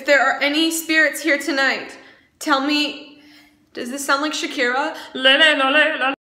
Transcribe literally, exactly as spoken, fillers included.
if there are any spirits here tonight, tell me, does this sound like Shakira?